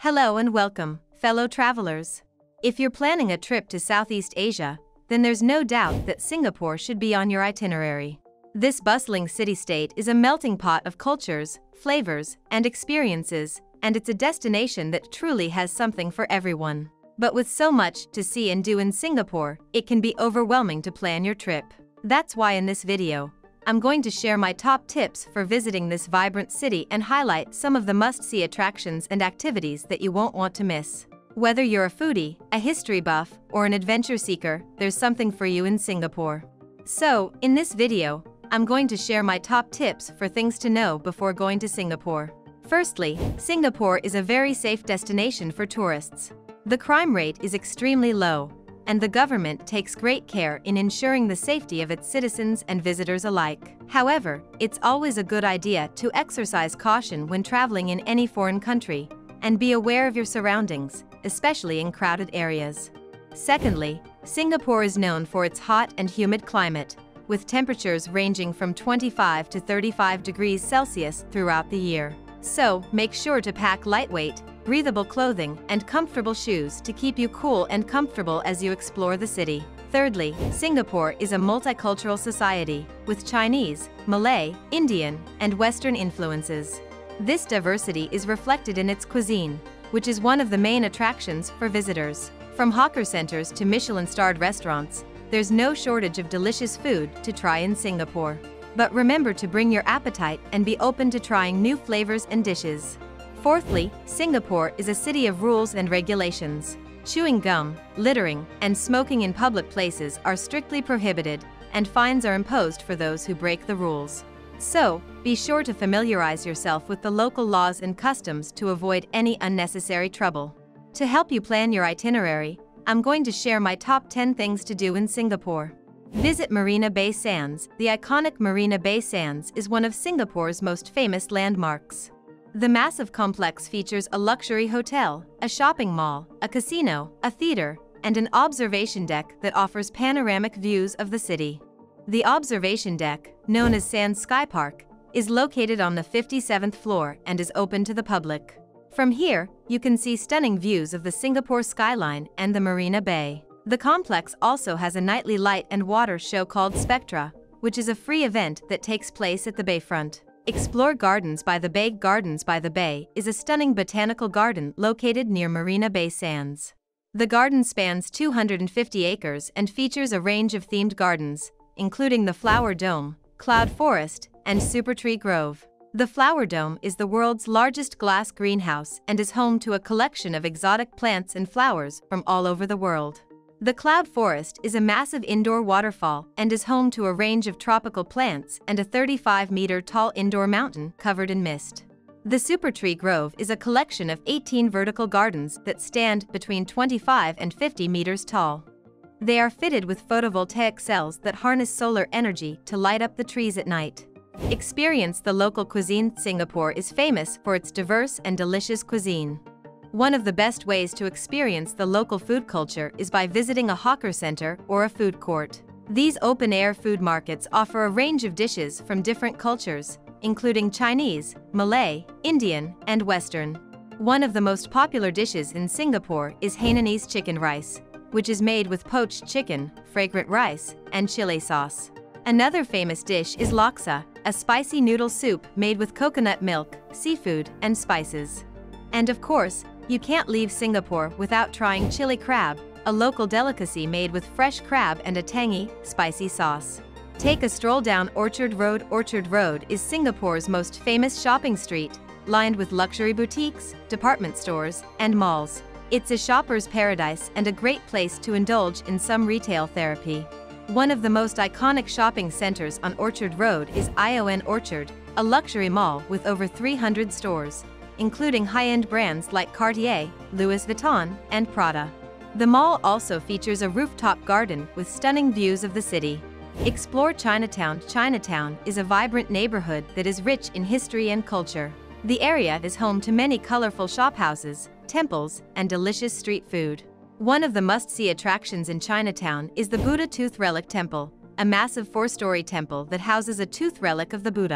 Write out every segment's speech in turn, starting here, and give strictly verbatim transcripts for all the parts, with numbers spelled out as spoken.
Hello and welcome, fellow travelers. If you're planning a trip to Southeast Asia, then there's no doubt that Singapore should be on your itinerary. This bustling city-state is a melting pot of cultures, flavors, and experiences, and it's a destination that truly has something for everyone. But with so much to see and do in Singapore, it can be overwhelming to plan your trip. That's why in this video, I'm going to share my top tips for visiting this vibrant city and highlight some of the must-see attractions and activities that you won't want to miss. Whether you're a foodie, a history buff, or an adventure seeker, there's something for you in Singapore. So, in this video, I'm going to share my top tips for things to know before going to Singapore. Firstly, Singapore is a very safe destination for tourists. The crime rate is extremely low, and the government takes great care in ensuring the safety of its citizens and visitors alike. However, it's always a good idea to exercise caution when traveling in any foreign country, and be aware of your surroundings, especially in crowded areas. Secondly, Singapore is known for its hot and humid climate, with temperatures ranging from twenty-five to thirty-five degrees Celsius throughout the year. So, make sure to pack lightweight, breathable clothing, and comfortable shoes to keep you cool and comfortable as you explore the city. Thirdly, Singapore is a multicultural society, with Chinese, Malay, Indian, and Western influences. This diversity is reflected in its cuisine, which is one of the main attractions for visitors. From hawker centers to Michelin-starred restaurants, there's no shortage of delicious food to try in Singapore. But remember to bring your appetite and be open to trying new flavors and dishes. Fourthly, Singapore is a city of rules and regulations. Chewing gum, littering, and smoking in public places are strictly prohibited, and fines are imposed for those who break the rules. So, be sure to familiarize yourself with the local laws and customs to avoid any unnecessary trouble. To help you plan your itinerary, I'm going to share my top ten things to do in Singapore. Visit Marina Bay Sands. The iconic Marina Bay Sands is one of Singapore's most famous landmarks. The massive complex features a luxury hotel, a shopping mall, a casino, a theater, and an observation deck that offers panoramic views of the city. The observation deck, known as Sands Sky Park, is located on the fifty-seventh floor and is open to the public. From here, you can see stunning views of the Singapore skyline and the Marina Bay. The complex also has a nightly light and water show called Spectra, which is a free event that takes place at the bayfront. Explore Gardens by the Bay. Gardens by the Bay is a stunning botanical garden located near Marina Bay Sands. The garden spans two hundred fifty acres and features a range of themed gardens, including the Flower Dome, Cloud Forest, and Super Tree Grove. The Flower Dome is the world's largest glass greenhouse and is home to a collection of exotic plants and flowers from all over the world. The Cloud Forest is a massive indoor waterfall and is home to a range of tropical plants and a thirty-five meter tall indoor mountain covered in mist. The Super Tree Grove is a collection of eighteen vertical gardens that stand between twenty-five and fifty meters tall. They are fitted with photovoltaic cells that harness solar energy to light up the trees at night. Experience the local cuisine. Singapore is famous for its diverse and delicious cuisine. One of the best ways to experience the local food culture is by visiting a hawker center or a food court. These open-air food markets offer a range of dishes from different cultures, including Chinese, Malay, Indian, and Western. One of the most popular dishes in Singapore is Hainanese chicken rice, which is made with poached chicken, fragrant rice, and chili sauce. Another famous dish is laksa, a spicy noodle soup made with coconut milk, seafood, and spices. And of course, you can't leave Singapore without trying chili crab, a local delicacy made with fresh crab and a tangy, spicy sauce. Take a stroll down Orchard Road. Orchard Road is Singapore's most famous shopping street, lined with luxury boutiques, department stores, and malls. It's a shopper's paradise and a great place to indulge in some retail therapy. One of the most iconic shopping centers on Orchard Road is ION Orchard, a luxury mall with over three hundred stores, including high-end brands like Cartier, Louis Vuitton, and Prada. The mall also features a rooftop garden with stunning views of the city. Explore Chinatown. Chinatown is a vibrant neighborhood that is rich in history and culture. The area is home to many colorful shophouses, temples, and delicious street food. One of the must-see attractions in Chinatown is the Buddha Tooth Relic Temple, a massive four-story temple that houses a tooth relic of the Buddha.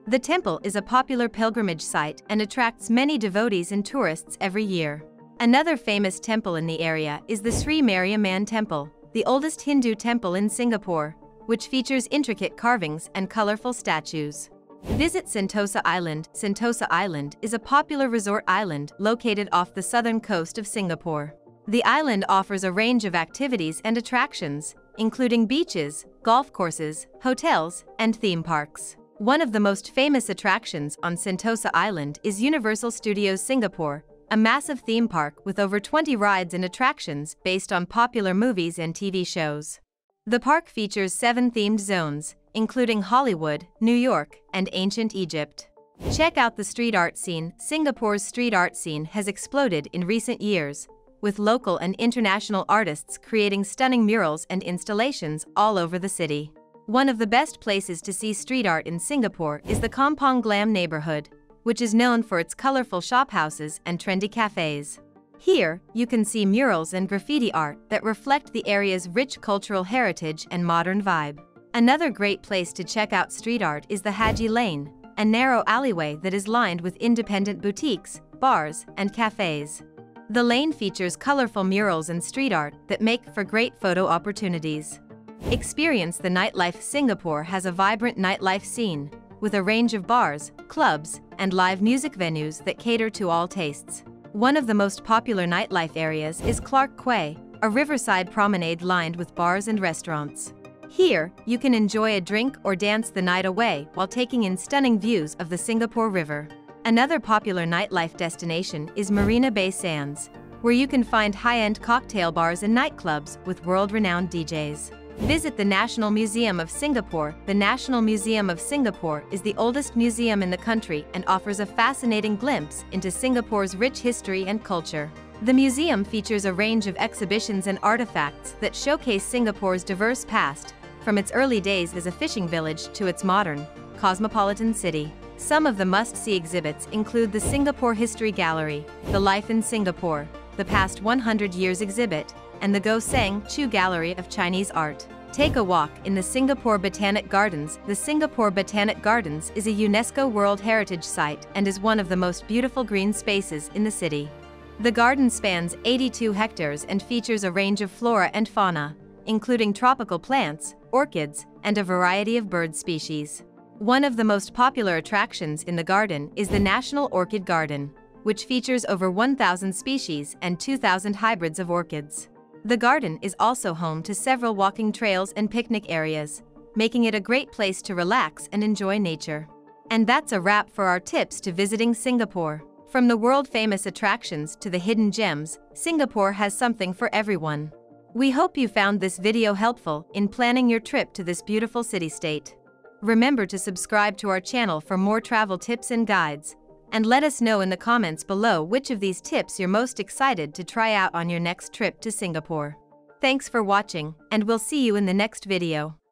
The temple is a popular pilgrimage site and attracts many devotees and tourists every year. Another famous temple in the area is the Sri Mariamman Temple, the oldest Hindu temple in Singapore, which features intricate carvings and colorful statues. Visit Sentosa Island. Sentosa Island is a popular resort island located off the southern coast of Singapore. The island offers a range of activities and attractions, including beaches, golf courses, hotels, and theme parks. One of the most famous attractions on Sentosa Island is Universal Studios Singapore, a massive theme park with over twenty rides and attractions based on popular movies and T V shows. The park features seven themed zones, including Hollywood, New York, and ancient Egypt. Check out the street art scene. Singapore's street art scene has exploded in recent years, with local and international artists creating stunning murals and installations all over the city. One of the best places to see street art in Singapore is the Kampong Glam neighborhood, which is known for its colorful shophouses and trendy cafes. Here, you can see murals and graffiti art that reflect the area's rich cultural heritage and modern vibe. Another great place to check out street art is the Haji Lane, a narrow alleyway that is lined with independent boutiques, bars, and cafes. The lane features colorful murals and street art that make for great photo opportunities. Experience the nightlife. Singapore has a vibrant nightlife scene, with a range of bars, clubs, and live music venues that cater to all tastes. One of the most popular nightlife areas is Clarke Quay, a riverside promenade lined with bars and restaurants. Here, you can enjoy a drink or dance the night away while taking in stunning views of the Singapore River. Another popular nightlife destination is Marina Bay Sands, where you can find high-end cocktail bars and nightclubs with world-renowned D Js. Visit the National Museum of Singapore. The National Museum of Singapore is the oldest museum in the country and offers a fascinating glimpse into Singapore's rich history and culture. The museum features a range of exhibitions and artifacts that showcase Singapore's diverse past, from its early days as a fishing village to its modern, cosmopolitan city. Some of the must-see exhibits include the Singapore History Gallery, the Life in Singapore, the Past one hundred Years exhibit, and the Go Sang Chu Gallery of Chinese Art. Take a walk in the Singapore Botanic Gardens. The Singapore Botanic Gardens is a UNESCO World Heritage Site and is one of the most beautiful green spaces in the city. The garden spans eighty-two hectares and features a range of flora and fauna, including tropical plants, orchids, and a variety of bird species. One of the most popular attractions in the garden is the National Orchid Garden, which features over one thousand species and two thousand hybrids of orchids. The garden is also home to several walking trails and picnic areas, making it a great place to relax and enjoy nature. And that's a wrap for our tips to visiting Singapore. From the world-famous attractions to the hidden gems, Singapore has something for everyone. We hope you found this video helpful in planning your trip to this beautiful city-state. Remember to subscribe to our channel for more travel tips and guides, and let us know in the comments below which of these tips you're most excited to try out on your next trip to Singapore. Thanks for watching, and we'll see you in the next video.